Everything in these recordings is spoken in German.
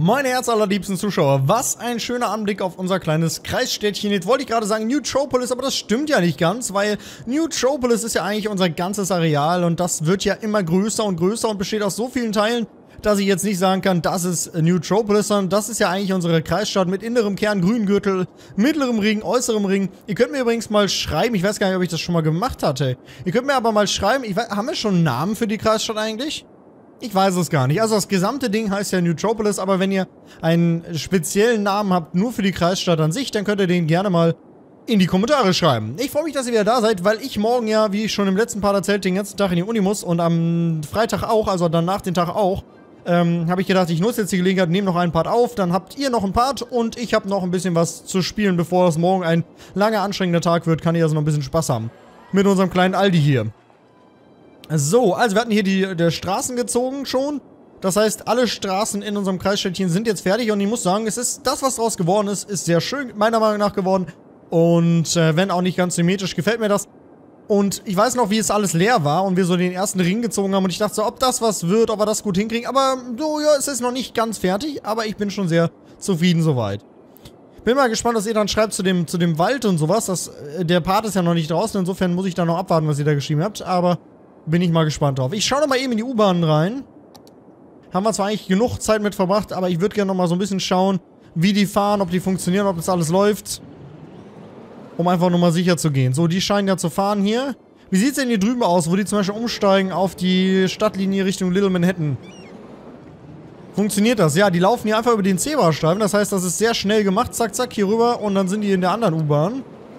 Meine herzallerliebsten Zuschauer, was ein schöner Anblick auf unser kleines Kreisstädtchen. Jetzt wollte ich gerade sagen Newtropolis, aber das stimmt ja nicht ganz, weil Newtropolis ist ja eigentlich unser ganzes Areal und das wird ja immer größer und größer und besteht aus so vielen Teilen, dass ich jetzt nicht sagen kann, das ist Newtropolis, sondern das ist ja eigentlich unsere Kreisstadt mit innerem Kern, grünen Gürtel, mittlerem Ring, äußerem Ring. Ihr könnt mir übrigens mal schreiben, ich weiß gar nicht, ob ich das schon mal gemacht hatte. Ihr könnt mir aber mal schreiben, haben wir schon einen Namen für die Kreisstadt eigentlich? Ich weiß es gar nicht. Also das gesamte Ding heißt ja Newtropolis, aber wenn ihr einen speziellen Namen habt, nur für die Kreisstadt an sich, dann könnt ihr den gerne mal in die Kommentare schreiben. Ich freue mich, dass ihr wieder da seid, weil ich morgen ja, wie ich schon im letzten Part erzählt, den ganzen Tag in die Uni muss und am Freitag auch, also dann nach dem Tag auch, habe ich gedacht, ich nutze jetzt die Gelegenheit, nehme noch einen Part auf, dann habt ihr noch einen Part und ich habe noch ein bisschen was zu spielen, bevor es morgen ein langer, anstrengender Tag wird, kann ich also noch ein bisschen Spaß haben. Mit unserem kleinen Aldi hier. So, also wir hatten hier die Straßen gezogen schon. Das heißt, alle Straßen in unserem Kreisstädtchen sind jetzt fertig und ich muss sagen, es ist das, was daraus geworden ist sehr schön, meiner Meinung nach geworden. Und wenn auch nicht ganz symmetrisch, gefällt mir das. Und ich weiß noch, wie es alles leer war und wir so den ersten Ring gezogen haben und ich dachte so, ob das was wird, ob wir das gut hinkriegen. Aber so, ja, es ist noch nicht ganz fertig, aber ich bin schon sehr zufrieden soweit. Bin mal gespannt, was ihr dann schreibt zu dem Wald und sowas. Der Part ist ja noch nicht draußen, insofern muss ich da noch abwarten, was ihr da geschrieben habt, aber bin ich mal gespannt drauf. Ich schaue noch mal eben in die U-Bahnen rein. Haben wir zwar eigentlich genug Zeit mit verbracht, aber ich würde gerne noch mal so ein bisschen schauen, wie die fahren, ob die funktionieren, ob das alles läuft. Um einfach nur mal sicher zu gehen. So, die scheinen ja zu fahren hier. Wie sieht es denn hier drüben aus, wo die zum Beispiel umsteigen auf die Stadtlinie Richtung Little Manhattan? Funktioniert das? Ja, die laufen hier einfach über den Zebrastreifen. Das heißt, das ist sehr schnell gemacht. Zack, zack, hier rüber und dann sind die in der anderen U-Bahn.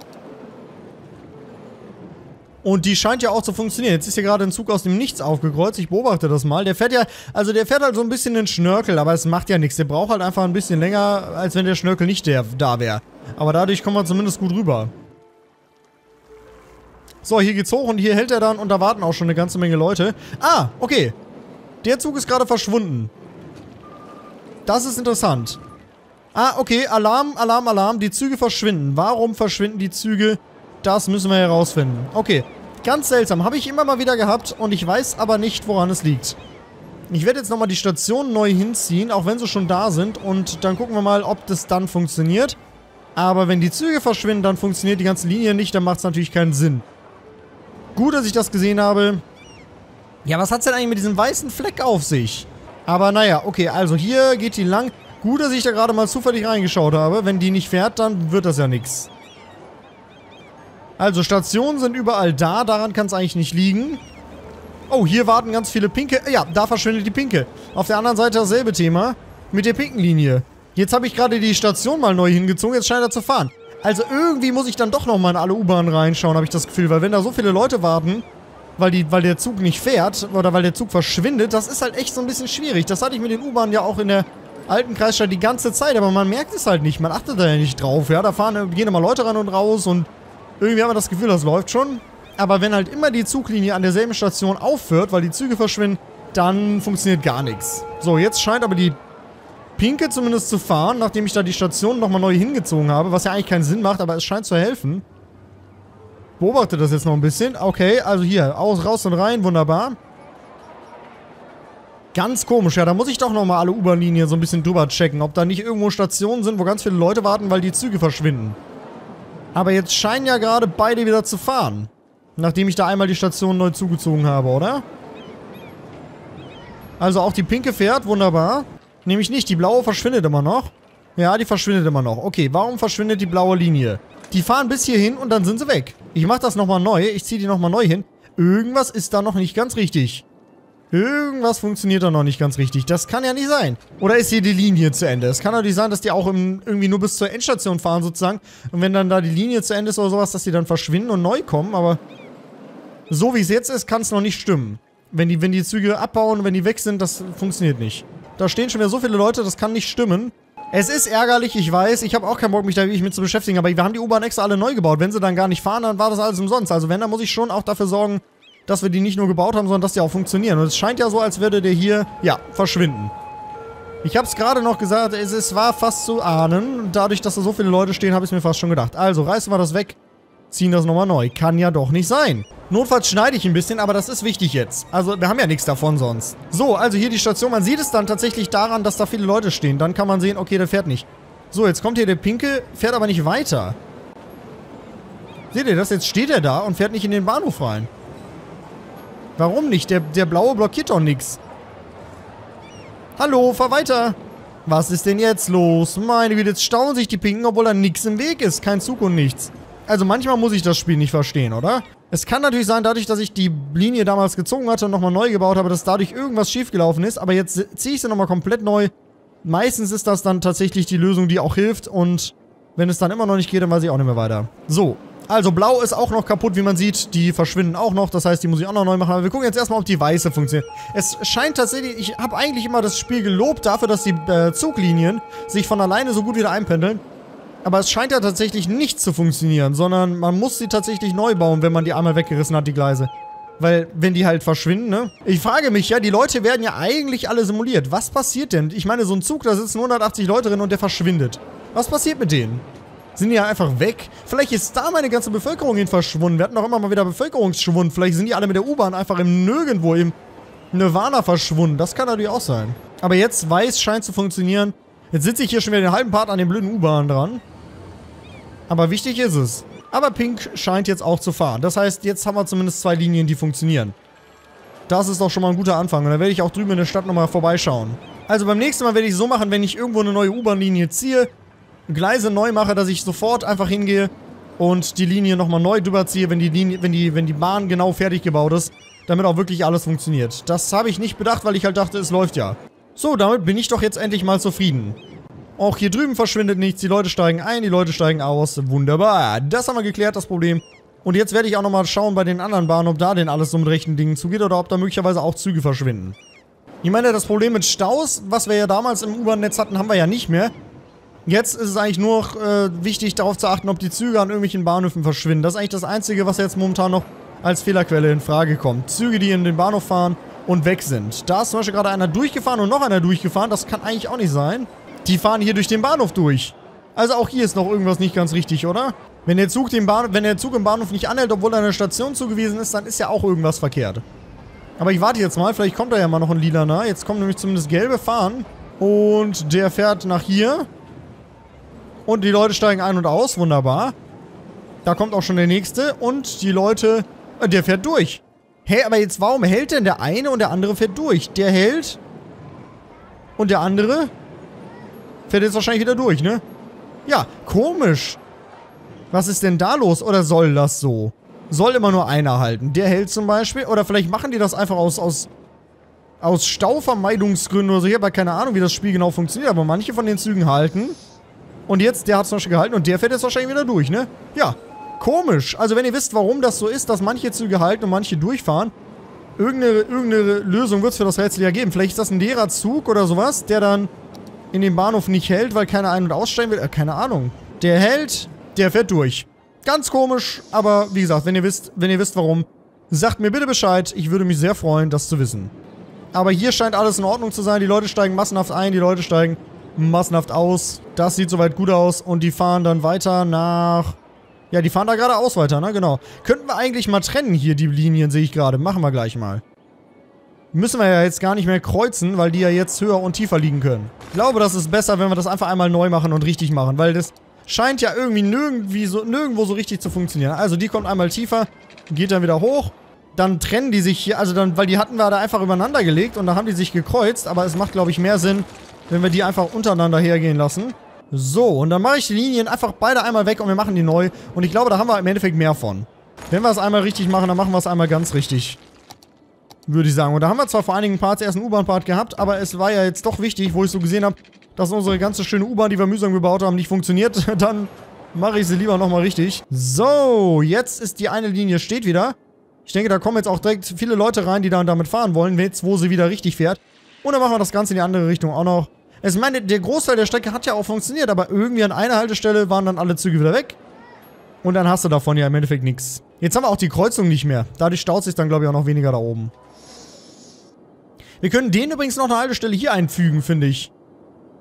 Und die scheint ja auch zu funktionieren. Jetzt ist hier gerade ein Zug aus dem Nichts aufgekreuzt. Ich beobachte das mal. Der fährt ja, also der fährt halt so ein bisschen den Schnörkel, aber es macht ja nichts. Der braucht halt einfach ein bisschen länger, als wenn der Schnörkel nicht da wäre. Aber dadurch kommen wir zumindest gut rüber. So, hier geht's hoch und hier hält er dann und da warten auch schon eine ganze Menge Leute. Ah, okay. Der Zug ist gerade verschwunden. Das ist interessant. Ah, okay. Alarm, Alarm, Alarm. Die Züge verschwinden. Warum verschwinden die Züge? Das müssen wir herausfinden. Okay. Ganz seltsam. Habe ich immer mal wieder gehabt und ich weiß aber nicht, woran es liegt. Ich werde jetzt nochmal die Stationen neu hinziehen, auch wenn sie schon da sind. Und dann gucken wir mal, ob das dann funktioniert. Aber wenn die Züge verschwinden, dann funktioniert die ganze Linie nicht. Dann macht es natürlich keinen Sinn. Gut, dass ich das gesehen habe. Ja, was hat es denn eigentlich mit diesem weißen Fleck auf sich? Aber naja, okay, also hier geht die lang. Gut, dass ich da gerade mal zufällig reingeschaut habe. Wenn die nicht fährt, dann wird das ja nichts. Also, Stationen sind überall da. Daran kann es eigentlich nicht liegen. Oh, hier warten ganz viele Pinke. Ja, da verschwindet die Pinke. Auf der anderen Seite dasselbe Thema. Mit der pinken Linie. Jetzt habe ich gerade die Station mal neu hingezogen. Jetzt scheint er zu fahren. Also, irgendwie muss ich dann doch nochmal in alle U-Bahnen reinschauen, habe ich das Gefühl. Weil wenn da so viele Leute warten, weil der Zug nicht fährt oder weil der Zug verschwindet, das ist halt echt so ein bisschen schwierig. Das hatte ich mit den U-Bahnen ja auch in der alten Kreisstadt die ganze Zeit. Aber man merkt es halt nicht. Man achtet da ja nicht drauf. Ja, da gehen immer Leute ran und raus und irgendwie haben wir das Gefühl, das läuft schon. Aber wenn halt immer die Zuglinie an derselben Station aufhört, weil die Züge verschwinden, dann funktioniert gar nichts. So, jetzt scheint aber die Pinke zumindest zu fahren, nachdem ich da die Station nochmal neu hingezogen habe, was ja eigentlich keinen Sinn macht, aber es scheint zu helfen. Beobachte das jetzt noch ein bisschen. Okay, also hier, raus und rein, wunderbar. Ganz komisch, ja, da muss ich doch nochmal alle U-Bahn-Linien so ein bisschen drüber checken, ob da nicht irgendwo Stationen sind, wo ganz viele Leute warten, weil die Züge verschwinden. Aber jetzt scheinen ja gerade beide wieder zu fahren. Nachdem ich da einmal die Station neu zugezogen habe, oder? Also auch die pinke fährt, wunderbar. Nämlich nicht, die blaue verschwindet immer noch. Ja, die verschwindet immer noch. Okay, warum verschwindet die blaue Linie? Die fahren bis hierhin und dann sind sie weg. Ich mache das nochmal neu, ich ziehe die nochmal neu hin. Irgendwas ist da noch nicht ganz richtig. Irgendwas funktioniert da noch nicht ganz richtig. Das kann ja nicht sein. Oder ist hier die Linie zu Ende? Es kann doch nicht sein, dass die auch irgendwie nur bis zur Endstation fahren sozusagen. Und wenn dann da die Linie zu Ende ist oder sowas, dass die dann verschwinden und neu kommen. Aber so wie es jetzt ist, kann es noch nicht stimmen. Wenn die Züge abbauen, wenn die weg sind, das funktioniert nicht. Da stehen schon wieder so viele Leute, das kann nicht stimmen. Es ist ärgerlich, ich weiß. Ich habe auch keinen Bock, mich da wirklich mit zu beschäftigen. Aber wir haben die U-Bahn extra alle neu gebaut. Wenn sie dann gar nicht fahren, dann war das alles umsonst. Also wenn, dann muss ich schon auch dafür sorgen, dass wir die nicht nur gebaut haben, sondern dass die auch funktionieren. Und es scheint ja so, als würde der hier, ja, verschwinden. Ich habe es gerade noch gesagt, es war fast zu ahnen. Dadurch, dass da so viele Leute stehen, habe ich es mir fast schon gedacht. Also, reißen wir das weg, ziehen das nochmal neu. Kann ja doch nicht sein. Notfalls schneide ich ein bisschen, aber das ist wichtig jetzt. Also, wir haben ja nichts davon sonst. So, also hier die Station. Man sieht es dann tatsächlich daran, dass da viele Leute stehen. Dann kann man sehen, okay, der fährt nicht. So, jetzt kommt hier der Pinke, fährt aber nicht weiter. Seht ihr das? Jetzt steht er da und fährt nicht in den Bahnhof rein. Warum nicht? Der Blaue blockiert doch nichts. Hallo, fahr weiter. Was ist denn jetzt los? Meine Güte, jetzt stauen sich die Pinken, obwohl da nichts im Weg ist. Kein Zug und nichts. Also manchmal muss ich das Spiel nicht verstehen, oder? Es kann natürlich sein, dadurch, dass ich die Linie damals gezogen hatte und nochmal neu gebaut habe, dass dadurch irgendwas schiefgelaufen ist. Aber jetzt ziehe ich sie nochmal komplett neu. Meistens ist das dann tatsächlich die Lösung, die auch hilft. Und wenn es dann immer noch nicht geht, dann weiß ich auch nicht mehr weiter. So, also Blau ist auch noch kaputt, wie man sieht. Die verschwinden auch noch, das heißt, die muss ich auch noch neu machen. Aber wir gucken jetzt erstmal, ob die Weiße funktioniert. Es scheint tatsächlich, ich habe eigentlich immer das Spiel gelobt dafür, dass die Zuglinien sich von alleine so gut wieder einpendeln. Aber es scheint ja tatsächlich nicht zu funktionieren, sondern man muss sie tatsächlich neu bauen, wenn man die einmal weggerissen hat, die Gleise. Weil, wenn die halt verschwinden, ne? Ich frage mich ja, die Leute werden ja eigentlich alle simuliert. Was passiert denn? Ich meine, so ein Zug, da sitzen 180 Leute drin und der verschwindet. Was passiert mit denen? Sind die ja einfach weg? Vielleicht ist da meine ganze Bevölkerung hin verschwunden. Wir hatten doch immer mal wieder Bevölkerungsschwund. Vielleicht sind die alle mit der U-Bahn einfach im Nirgendwo, im Nirvana verschwunden. Das kann natürlich auch sein. Aber jetzt weiß, scheint zu funktionieren. Jetzt sitze ich hier schon wieder den halben Part an den blöden U-Bahn dran. Aber wichtig ist es. Aber Pink scheint jetzt auch zu fahren. Das heißt, jetzt haben wir zumindest 2 Linien, die funktionieren. Das ist doch schon mal ein guter Anfang. Und dann werde ich auch drüben in der Stadt nochmal vorbeischauen. Also beim nächsten Mal werde ich so machen, wenn ich irgendwo eine neue U-Bahn-Linie ziehe, Gleise neu mache, dass ich sofort einfach hingehe und die Linie nochmal neu drüber ziehe, wenn die Bahn genau fertig gebaut ist, damit auch wirklich alles funktioniert. Das habe ich nicht bedacht, weil ich halt dachte, es läuft ja. So, damit bin ich doch jetzt endlich mal zufrieden. Auch hier drüben verschwindet nichts, die Leute steigen ein, die Leute steigen aus. Wunderbar, das haben wir geklärt, das Problem. Und jetzt werde ich auch nochmal schauen bei den anderen Bahnen, ob da denn alles so mit rechten Dingen zugeht oder ob da möglicherweise auch Züge verschwinden. Ich meine, das Problem mit Staus, was wir ja damals im U-Bahn-Netz hatten, haben wir ja nicht mehr. Jetzt ist es eigentlich nur noch wichtig, darauf zu achten, ob die Züge an irgendwelchen Bahnhöfen verschwinden. Das ist eigentlich das Einzige, was jetzt momentan noch als Fehlerquelle in Frage kommt. Züge, die in den Bahnhof fahren und weg sind. Da ist zum Beispiel gerade einer durchgefahren und noch einer durchgefahren. Das kann eigentlich auch nicht sein. Die fahren hier durch den Bahnhof durch. Also auch hier ist noch irgendwas nicht ganz richtig, oder? Wenn der Zug im Bahnhof nicht anhält, obwohl er eine Station zugewiesen ist, dann ist ja auch irgendwas verkehrt. Aber ich warte jetzt mal, vielleicht kommt da ja mal noch ein Lilaner. Jetzt kommen nämlich zumindest gelbe fahren. Und der fährt nach hier. Und die Leute steigen ein und aus, wunderbar. Da kommt auch schon der nächste. Und die Leute, der fährt durch. Hä, aber jetzt warum hält denn der eine und der andere fährt durch? Der hält. Und der andere fährt jetzt wahrscheinlich wieder durch, ne? Ja, komisch. Was ist denn da los? Oder soll das so? Soll immer nur einer halten. Der hält zum Beispiel. Oder vielleicht machen die das einfach aus Stauvermeidungsgründen oder so. Ich habe ja keine Ahnung, wie das Spiel genau funktioniert. Aber manche von den Zügen halten. Und jetzt, der hat zum Beispiel gehalten und der fährt jetzt wahrscheinlich wieder durch, ne? Ja, komisch. Also wenn ihr wisst, warum das so ist, dass manche Züge halten und manche durchfahren, irgendeine Lösung wird es für das Rätsel ja geben. Vielleicht ist das ein leerer Zug oder sowas, der dann in den Bahnhof nicht hält, weil keiner ein- und aussteigen will. Keine Ahnung. Der hält, der fährt durch. Ganz komisch, aber wie gesagt, wenn ihr wisst warum, sagt mir bitte Bescheid. Ich würde mich sehr freuen, das zu wissen. Aber hier scheint alles in Ordnung zu sein. Die Leute steigen massenhaft ein, die Leute steigen massenhaft aus. Das sieht soweit gut aus. Und die fahren dann weiter nach... Ja, die fahren da geradeaus weiter, ne? Genau. Könnten wir eigentlich mal trennen hier, die Linien, sehe ich gerade. Machen wir gleich mal. Müssen wir ja jetzt gar nicht mehr kreuzen, weil die ja jetzt höher und tiefer liegen können. Ich glaube, das ist besser, wenn wir das einfach einmal neu machen und richtig machen, weil das scheint ja irgendwie nirgendwo so richtig zu funktionieren. Also die kommt einmal tiefer, geht dann wieder hoch. Dann trennen die sich hier, also dann, weil die hatten wir da einfach übereinander gelegt und dann haben die sich gekreuzt, aber es macht, glaube ich, mehr Sinn, wenn wir die einfach untereinander hergehen lassen. So, und dann mache ich die Linien einfach beide einmal weg und wir machen die neu. Und ich glaube, da haben wir im Endeffekt mehr von. Wenn wir es einmal richtig machen, dann machen wir es einmal ganz richtig. Würde ich sagen. Und da haben wir zwar vor einigen Parts erst einen U-Bahn-Part gehabt, aber es war ja jetzt doch wichtig, wo ich so gesehen habe, dass unsere ganze schöne U-Bahn, die wir mühsam gebaut haben, nicht funktioniert. Dann mache ich sie lieber nochmal richtig. So, jetzt ist die eine Linie steht wieder. Ich denke, da kommen jetzt auch direkt viele Leute rein, die dann damit fahren wollen, jetzt wo sie wieder richtig fährt. Und dann machen wir das Ganze in die andere Richtung auch noch. Ich meine, der Großteil der Strecke hat ja auch funktioniert, aber irgendwie an einer Haltestelle waren dann alle Züge wieder weg. Und dann hast du davon ja im Endeffekt nichts. Jetzt haben wir auch die Kreuzung nicht mehr. Dadurch staut sich dann, glaube ich, auch noch weniger da oben. Wir können denen übrigens noch eine Haltestelle hier einfügen, finde ich.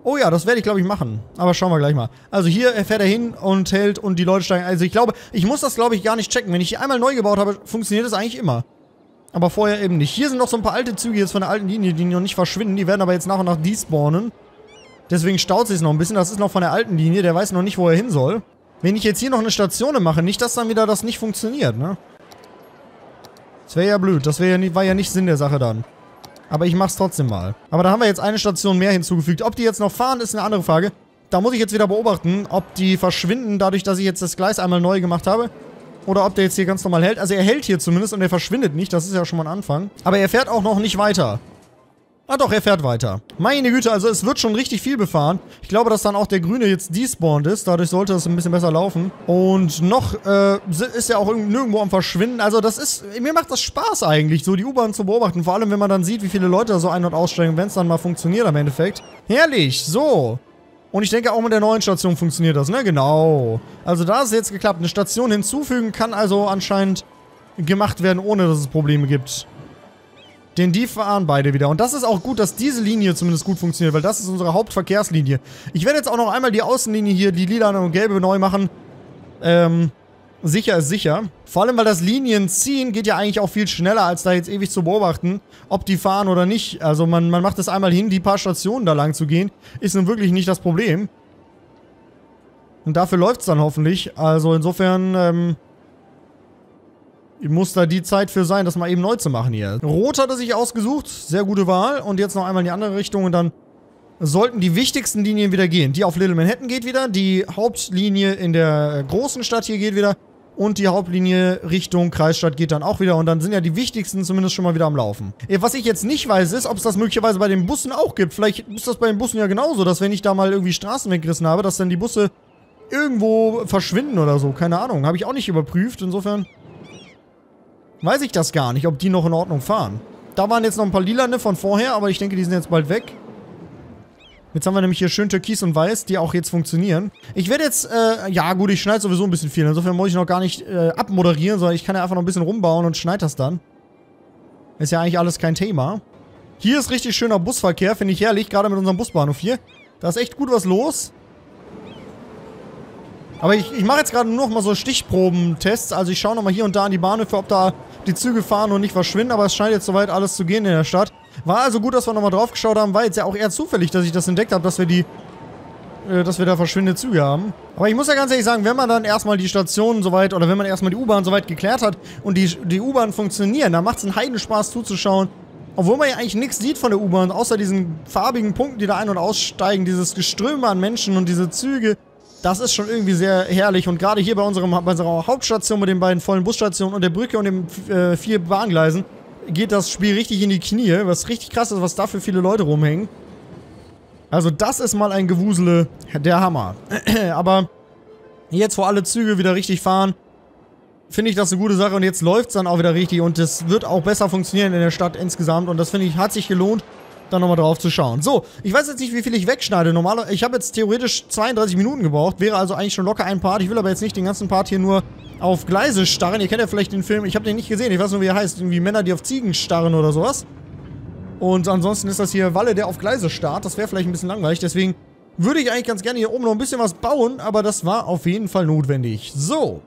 Oh ja, das werde ich, glaube ich, machen. Aber schauen wir gleich mal. Also hier fährt er hin und hält und die Leute steigen. Also ich glaube, ich muss das, glaube ich, gar nicht checken. Wenn ich die einmal neu gebaut habe, funktioniert das eigentlich immer. Aber vorher eben nicht. Hier sind noch so ein paar alte Züge jetzt von der alten Linie, die noch nicht verschwinden. Die werden aber jetzt nach und nach despawnen. Deswegen staut sich es noch ein bisschen. Das ist noch von der alten Linie. Der weiß noch nicht, wo er hin soll. Wenn ich jetzt hier noch eine Station mache, nicht, dass dann wieder das nicht funktioniert, ne? Das wäre ja blöd. Das war ja nicht Sinn der Sache dann. Aber ich mach's trotzdem mal. Aber da haben wir jetzt eine Station mehr hinzugefügt. Ob die jetzt noch fahren, ist eine andere Frage. Da muss ich jetzt wieder beobachten, ob die verschwinden, dadurch, dass ich jetzt das Gleis einmal neu gemacht habe. Oder ob der jetzt hier ganz normal hält. Also er hält hier zumindest und er verschwindet nicht. Das ist ja schon mal ein Anfang. Aber er fährt auch noch nicht weiter. Ah doch, er fährt weiter. Meine Güte, also es wird schon richtig viel befahren. Ich glaube, dass dann auch der Grüne jetzt despawned ist. Dadurch sollte es ein bisschen besser laufen. Und noch ist er auch nirgendwo am Verschwinden. Also das ist, mir macht das Spaß eigentlich, so die U-Bahn zu beobachten. Vor allem, wenn man dann sieht, wie viele Leute da so ein- und aussteigen, wenn es dann mal funktioniert am Endeffekt. Herrlich, so. Und ich denke, auch mit der neuen Station funktioniert das, ne? Genau. Also da ist es jetzt geklappt. Eine Station hinzufügen kann also anscheinend gemacht werden, ohne dass es Probleme gibt. Denn die fahren beide wieder. Und das ist auch gut, dass diese Linie zumindest gut funktioniert, weil das ist unsere Hauptverkehrslinie. Ich werde jetzt auch noch einmal die Außenlinie hier, die lila und gelbe, neu machen. Sicher ist sicher. Vor allem, weil das Linienziehen geht ja eigentlich auch viel schneller, als da jetzt ewig zu beobachten, ob die fahren oder nicht. Also man macht es einmal hin, die paar Stationen da lang zu gehen, ist nun wirklich nicht das Problem. Und dafür läuft es dann hoffentlich. Also insofern, muss da die Zeit für sein, das mal eben neu zu machen hier. Rot hat er sich ausgesucht. Sehr gute Wahl. Und jetzt noch einmal in die andere Richtung und dann sollten die wichtigsten Linien wieder gehen. Die auf Little Manhattan geht wieder. Die Hauptlinie in der großen Stadt hier geht wieder. Und die Hauptlinie Richtung Kreisstadt geht dann auch wieder. Und dann sind ja die wichtigsten zumindest schon mal wieder am Laufen. Was ich jetzt nicht weiß, ist, ob es das möglicherweise bei den Bussen auch gibt. Vielleicht ist das bei den Bussen ja genauso, dass wenn ich da mal irgendwie Straßen weggerissen habe, dass dann die Busse irgendwo verschwinden oder so. Keine Ahnung. Habe ich auch nicht überprüft. Insofern weiß ich das gar nicht, ob die noch in Ordnung fahren. Da waren jetzt noch ein paar Lilane von vorher, aber ich denke, die sind jetzt bald weg. Jetzt haben wir nämlich hier schön Türkis und Weiß, die auch jetzt funktionieren. Ich werde jetzt, ja gut, ich schneide sowieso ein bisschen viel. Insofern muss ich noch gar nicht abmoderieren, sondern ich kann ja einfach noch ein bisschen rumbauen und schneide das dann. Ist ja eigentlich alles kein Thema. Hier ist richtig schöner Busverkehr, finde ich herrlich, gerade mit unserem Busbahnhof hier. Da ist echt gut was los. Aber ich mache jetzt gerade nur noch mal so Stichprobentests. Also ich schaue noch mal hier und da an die Bahnhöfe, ob da die Züge fahren und nicht verschwinden. Aber es scheint jetzt soweit alles zu gehen in der Stadt. War also gut, dass wir noch mal drauf geschaut haben. War jetzt ja auch eher zufällig, dass ich das entdeckt habe, dass wir da verschwindende Züge haben. Aber ich muss ja ganz ehrlich sagen, wenn man dann erstmal die Stationen soweit, oder wenn man erstmal die U-Bahn soweit geklärt hat und die U-Bahn funktionieren, dann macht es einen Heidenspaß zuzuschauen. Obwohl man ja eigentlich nichts sieht von der U-Bahn, außer diesen farbigen Punkten, die da ein- und aussteigen, dieses Geströme an Menschen und diese Züge. Das ist schon irgendwie sehr herrlich und gerade hier bei unserer Hauptstation mit den beiden vollen Busstationen und der Brücke und den 4 Bahngleisen geht das Spiel richtig in die Knie, was richtig krass ist, was da für viele Leute rumhängen. Also das ist mal ein Gewusele, der Hammer. Aber jetzt, wo alle Züge wieder richtig fahren, finde ich das eine gute Sache und jetzt läuft es dann auch wieder richtig und es wird auch besser funktionieren in der Stadt insgesamt und das finde ich, hat sich gelohnt, dann nochmal drauf zu schauen. So, ich weiß jetzt nicht, wie viel ich wegschneide. Normalerweise, ich habe jetzt theoretisch 32 Minuten gebraucht, wäre also eigentlich schon locker ein Part. Ich will aber jetzt nicht den ganzen Part hier nur auf Gleise starren. Ihr kennt ja vielleicht den Film, ich habe den nicht gesehen, ich weiß nur, wie er heißt. Irgendwie Männer, die auf Ziegen starren oder sowas. Und ansonsten ist das hier Walle, der auf Gleise starrt. Das wäre vielleicht ein bisschen langweilig, deswegen würde ich eigentlich ganz gerne hier oben noch ein bisschen was bauen, aber das war auf jeden Fall notwendig. So.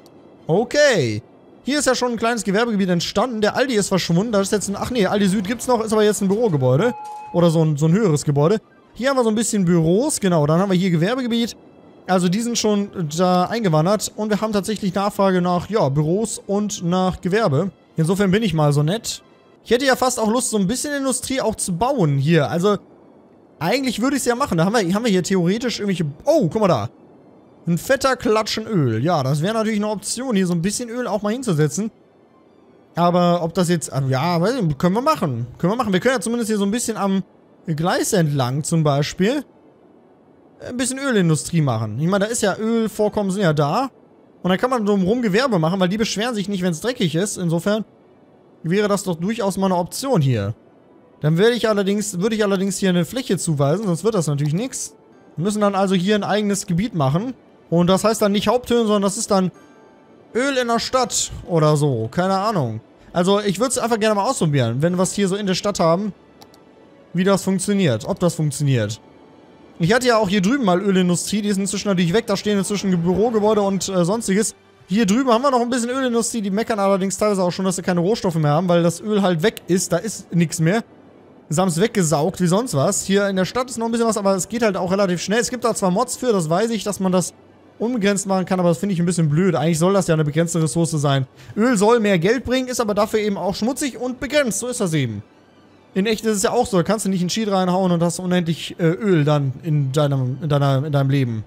Okay. Hier ist ja schon ein kleines Gewerbegebiet entstanden. Der Aldi ist verschwunden. Da ist jetzt ein... Ach nee, Aldi Süd gibt's noch. Ist aber jetzt ein Bürogebäude. Oder so ein höheres Gebäude. Hier haben wir so ein bisschen Büros. Genau, dann haben wir hier Gewerbegebiet. Also die sind schon da eingewandert. Und wir haben tatsächlich Nachfrage nach, ja, Büros und nach Gewerbe. Insofern bin ich mal so nett. Ich hätte ja fast auch Lust, so ein bisschen Industrie auch zu bauen hier. Also, eigentlich würde ich es ja machen. Da haben wir hier theoretisch irgendwelche... Oh, guck mal da. Ein fetter Klatschen Öl. Ja, das wäre natürlich eine Option, hier so ein bisschen Öl auch mal hinzusetzen. Aber ob das jetzt... Ja, weiß nicht, können wir machen. Können wir machen. Wir können ja zumindest hier so ein bisschen am Gleis entlang zum Beispiel ein bisschen Ölindustrie machen. Ich meine, da ist ja Ölvorkommen sind ja da. Und dann kann man drumherum Gewerbe machen, weil die beschweren sich nicht, wenn es dreckig ist. Insofern wäre das doch durchaus mal eine Option hier. Dann würde ich allerdings hier eine Fläche zuweisen, sonst wird das natürlich nichts. Wir müssen dann also hier ein eigenes Gebiet machen. Und das heißt dann nicht Haupthöhen, sondern das ist dann Öl in der Stadt oder so. Keine Ahnung. Also ich würde es einfach gerne mal ausprobieren, wenn wir es hier so in der Stadt haben, wie das funktioniert. Ob das funktioniert. Ich hatte ja auch hier drüben mal Ölindustrie, die ist inzwischen natürlich weg, da stehen inzwischen Bürogebäude und sonstiges. Hier drüben haben wir noch ein bisschen Ölindustrie, die meckern allerdings teilweise auch schon, dass sie keine Rohstoffe mehr haben, weil das Öl halt weg ist, da ist nichts mehr. Sie haben es weggesaugt wie sonst was. Hier in der Stadt ist noch ein bisschen was, aber es geht halt auch relativ schnell. Es gibt da zwar Mods für, das weiß ich, dass man das unbegrenzt machen kann, aber das finde ich ein bisschen blöd. Eigentlich soll das ja eine begrenzte Ressource sein. Öl soll mehr Geld bringen, ist aber dafür eben auch schmutzig und begrenzt, so ist das eben. In echt ist es ja auch so, da kannst du nicht einen Cheat reinhauen und hast unendlich Öl dann in deinem Leben.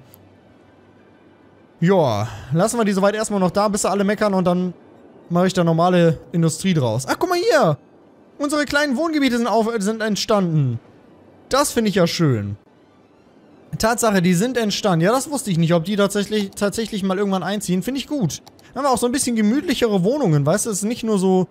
Joa, lassen wir die soweit erstmal noch da, bis sie alle meckern und dann mache ich da normale Industrie draus. Ach, guck mal hier! Unsere kleinen Wohngebiete sind entstanden. Das finde ich ja schön. Tatsache, die sind entstanden. Ja, das wusste ich nicht, ob die tatsächlich mal irgendwann einziehen. Finde ich gut. Dann haben wir auch so ein bisschen gemütlichere Wohnungen, weißt du? Es ist nicht nur so,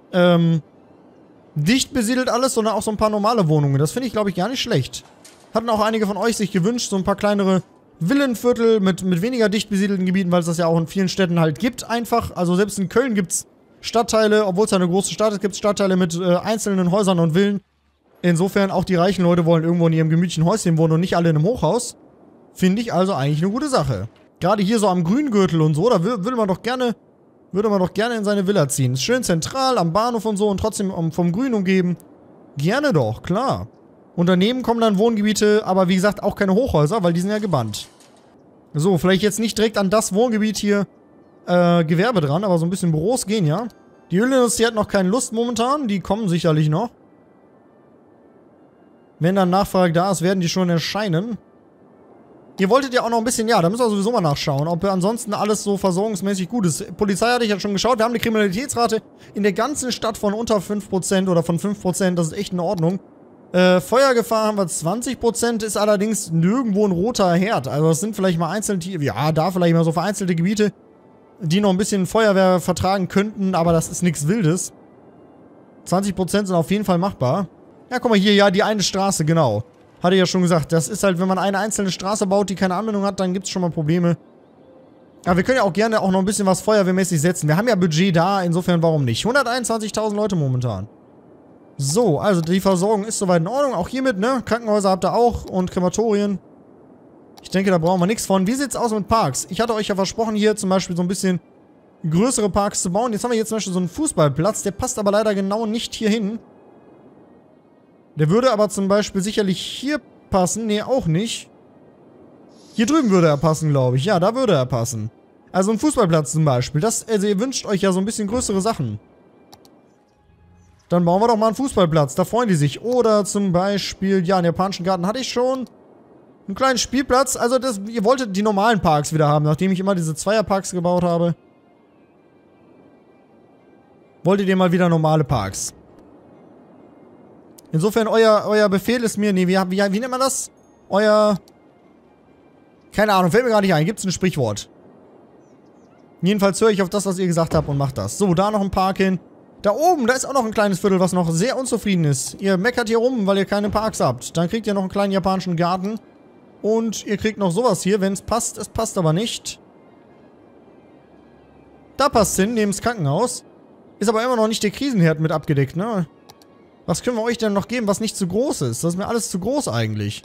dicht besiedelt alles, sondern auch so ein paar normale Wohnungen. Das finde ich, glaube ich, gar nicht schlecht. Hatten auch einige von euch sich gewünscht, so ein paar kleinere Villenviertel mit weniger dicht besiedelten Gebieten, weil es das ja auch in vielen Städten halt gibt einfach. Also selbst in Köln gibt es Stadtteile, obwohl es eine große Stadt ist, gibt es Stadtteile mit einzelnen Häusern und Villen. Insofern auch die reichen Leute wollen irgendwo in ihrem gemütlichen Häuschen wohnen und nicht alle in einem Hochhaus. Finde ich also eigentlich eine gute Sache. Gerade hier so am Grüngürtel und so, da würde man doch gerne in seine Villa ziehen. Ist schön zentral, am Bahnhof und so und trotzdem vom Grün umgeben. Gerne doch, klar. Und daneben kommen dann Wohngebiete, aber wie gesagt auch keine Hochhäuser, weil die sind ja gebannt. So, vielleicht jetzt nicht direkt an das Wohngebiet hier Gewerbe dran, aber so ein bisschen Büros gehen ja. Die Ölindustrie hat noch keine Lust momentan, die kommen sicherlich noch. Wenn dann Nachfrage da ist, werden die schon erscheinen. Ihr wolltet ja auch noch ein bisschen, ja, da müssen wir sowieso mal nachschauen, ob ansonsten alles so versorgungsmäßig gut ist. Polizei hatte ich ja schon geschaut, wir haben eine Kriminalitätsrate in der ganzen Stadt von unter 5% oder von 5%, das ist echt in Ordnung. Feuergefahr haben wir 20%, ist allerdings nirgendwo ein roter Herd. Also das sind vielleicht mal einzelne, ja, da vielleicht mal so vereinzelte Gebiete, die noch ein bisschen Feuerwehr vertragen könnten, aber das ist nichts Wildes. 20% sind auf jeden Fall machbar. Ja, guck mal hier, ja, die eine Straße, genau. Hatte ich ja schon gesagt, das ist halt, wenn man eine einzelne Straße baut, die keine Anbindung hat, dann gibt es schon mal Probleme. Aber wir können ja auch gerne auch noch ein bisschen was feuerwehrmäßig setzen. Wir haben ja Budget da, insofern warum nicht. 121.000 Leute momentan. So, also die Versorgung ist soweit in Ordnung. Auch hiermit, ne? Krankenhäuser habt ihr auch und Krematorien. Ich denke, da brauchen wir nichts von. Wie sieht's aus mit Parks? Ich hatte euch ja versprochen, hier zum Beispiel so ein bisschen größere Parks zu bauen. Jetzt haben wir hier zum Beispiel so einen Fußballplatz. Der passt aber leider genau nicht hier hin. Der würde aber zum Beispiel sicherlich hier passen. Nee, auch nicht. Hier drüben würde er passen, glaube ich. Ja, da würde er passen. Also ein Fußballplatz zum Beispiel. Also ihr wünscht euch ja so ein bisschen größere Sachen. Dann bauen wir doch mal einen Fußballplatz. Da freuen die sich. Oder zum Beispiel, ja, einen japanischen Garten hatte ich schon. Einen kleinen Spielplatz. Also ihr wolltet die normalen Parks wieder haben, nachdem ich immer diese Zweierparks gebaut habe. Wolltet ihr mal wieder normale Parks. Insofern, euer Befehl ist mir, nee, wie nennt man das? Keine Ahnung, fällt mir gar nicht ein. Gibt es ein Sprichwort? Jedenfalls höre ich auf das, was ihr gesagt habt und macht das. So, da noch ein Park hin. Da oben, da ist auch noch ein kleines Viertel, was noch sehr unzufrieden ist. Ihr meckert hier rum, weil ihr keine Parks habt. Dann kriegt ihr noch einen kleinen japanischen Garten. Und ihr kriegt noch sowas hier, wenn es passt. Es passt aber nicht. Da passt hin, neben das Krankenhaus. Ist aber immer noch nicht der Krisenherd mit abgedeckt, ne? Was können wir euch denn noch geben, was nicht zu groß ist? Das ist mir alles zu groß eigentlich.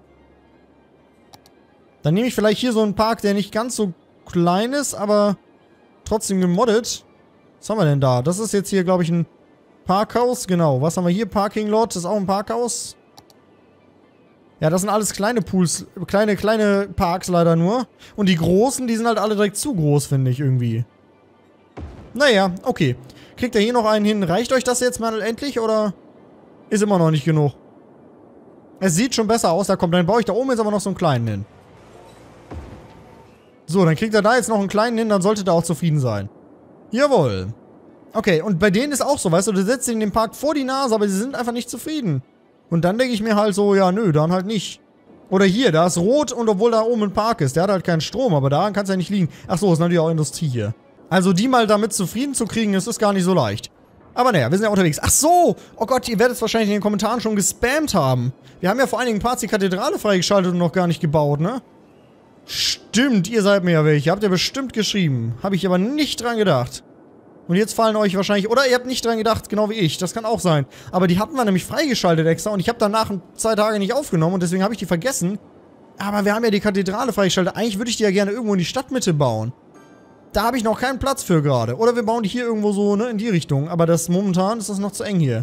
Dann nehme ich vielleicht hier so einen Park, der nicht ganz so klein ist, aber trotzdem gemoddet. Was haben wir denn da? Das ist jetzt hier, glaube ich, ein Parkhaus. Genau. Was haben wir hier? Parking Lot. Das ist auch ein Parkhaus. Ja, das sind alles kleine Pools. Kleine Parks leider nur. Und die großen, die sind halt alle direkt zu groß, finde ich irgendwie. Naja, okay. Kriegt ihr hier noch einen hin? Reicht euch das jetzt mal endlich, oder ist immer noch nicht genug? Es sieht schon besser aus. Da kommt, dann baue ich da oben jetzt aber noch so einen kleinen hin. So, dann kriegt er da jetzt noch einen kleinen hin, dann sollte er auch zufrieden sein. Jawohl. Okay, und bei denen ist auch so, weißt du, du setzt ihnen den Park vor die Nase, aber sie sind einfach nicht zufrieden. Und dann denke ich mir halt so, ja, nö, dann halt nicht. Oder hier, da ist rot und obwohl da oben ein Park ist, der hat halt keinen Strom, aber daran kann es ja nicht liegen. Ach so, ist natürlich auch Industrie hier. Also die mal damit zufrieden zu kriegen, ist gar nicht so leicht. Aber naja, wir sind ja unterwegs. Ach so! Oh Gott, ihr werdet es wahrscheinlich in den Kommentaren schon gespammt haben. Wir haben ja vor einigen Parts die Kathedrale freigeschaltet und noch gar nicht gebaut, ne? Stimmt, ihr seid mir ja welche. Habt ihr bestimmt geschrieben. Habe ich aber nicht dran gedacht. Und jetzt fallen euch wahrscheinlich... Oder ihr habt nicht dran gedacht, genau wie ich. Das kann auch sein. Aber die hatten wir nämlich freigeschaltet extra. Und ich habe danach 2 Tage nicht aufgenommen. Und deswegen habe ich die vergessen. Aber wir haben ja die Kathedrale freigeschaltet. Eigentlich würde ich die ja gerne irgendwo in die Stadtmitte bauen. Da habe ich noch keinen Platz für gerade. Oder wir bauen die hier irgendwo so, ne, in die Richtung. Aber momentan ist das noch zu eng hier.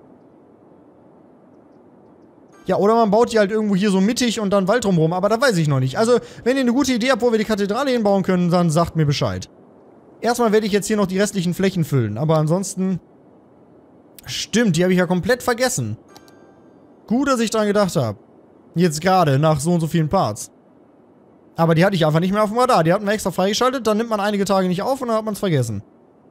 Ja, oder man baut die halt irgendwo hier so mittig und dann Wald drumherum. Aber da weiß ich noch nicht. Also, wenn ihr eine gute Idee habt, wo wir die Kathedrale hinbauen können, dann sagt mir Bescheid. Erstmal werde ich jetzt hier noch die restlichen Flächen füllen. Aber ansonsten... Stimmt, die habe ich ja komplett vergessen. Gut, dass ich dran gedacht habe. Jetzt gerade, nach so und so vielen Parts. Aber die hatte ich einfach nicht mehr auf dem Radar. Die hatten wir extra freigeschaltet, dann nimmt man einige Tage nicht auf und dann hat man es vergessen.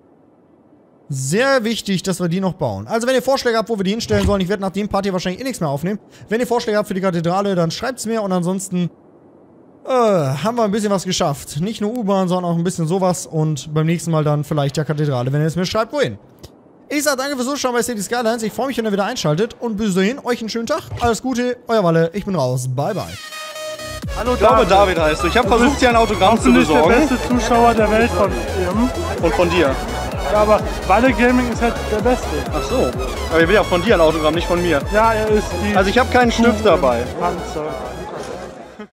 Sehr wichtig, dass wir die noch bauen. Also wenn ihr Vorschläge habt, wo wir die hinstellen sollen, ich werde nach dem Part hier wahrscheinlich eh nichts mehr aufnehmen. Wenn ihr Vorschläge habt für die Kathedrale, dann schreibt es mir und ansonsten haben wir ein bisschen was geschafft. Nicht nur U-Bahn, sondern auch ein bisschen sowas und beim nächsten Mal dann vielleicht der Kathedrale, wenn ihr es mir schreibt, wohin. Ich sage danke fürs Zuschauen bei Cities Skylines. Ich freue mich, wenn ihr wieder einschaltet und bis dahin, euch einen schönen Tag. Alles Gute, euer Walle, ich bin raus. Bye, bye. Hallo, ich glaube, David heißt du. Ich habe versucht, dir ein Autogramm zu besorgen. Du bist der beste Zuschauer der Welt von ihm. Und von dir. Ja, aber Walle Gaming ist halt der Beste. Ach so. Aber ich will ja von dir ein Autogramm, nicht von mir. Ja, er ist die... Also ich habe keinen Stift dabei. Panzer.